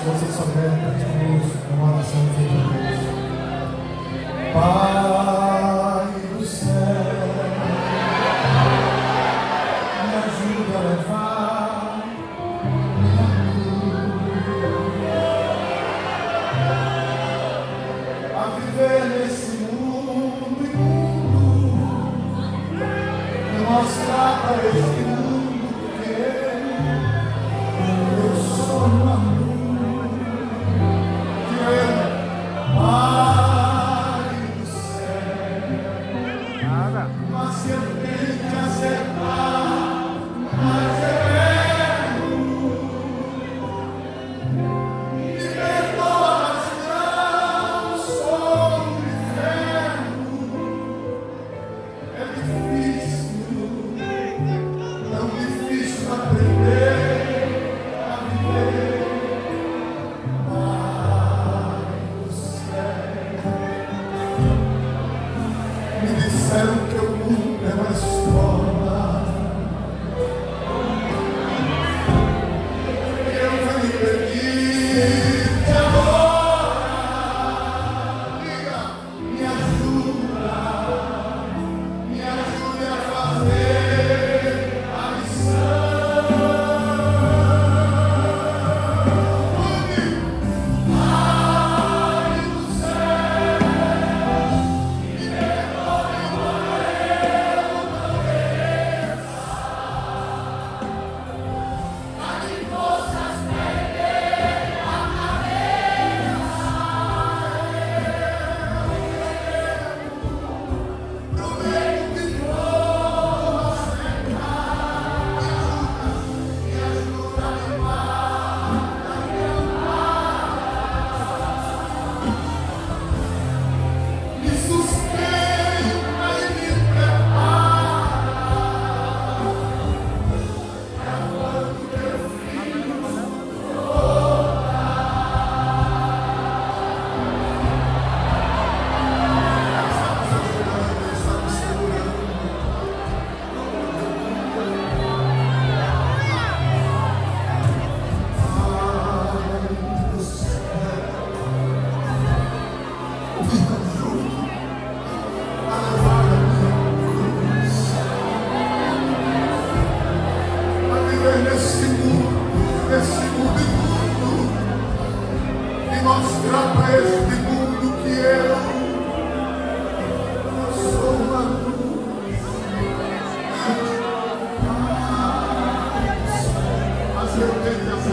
Se você souber, cante conosco, uma oração feita a Deus. Pai do céu, me ajuda a levar a viver nesse mundo imundo e mostrar para este mundo que eu sou uma luz, que eu, Pai do céu, mas se eu tenho que acertar, mas eu erro, me perdoa, mas não sou um inferno. É difícil, tão difícil aprender a viver. Pai do céu, me disseram que o mundo é uma escola, que eu venho pedir-te agora, diga, me ajude a fazer a missão. Pai do céu, me perdoe por eu não para que possas perder a cabeça. Prometo que vou acertar. Me ajuda a limpar a minha me sustenta e me prepara para quando teu filho voltar. Estamos ajudando, estamos segurando. Pai do céu, me ajude a levar a minha cruz, a viver nesse mundo imundo, e mostrar para este mundo que eu sou uma luz. Mas eu tenho que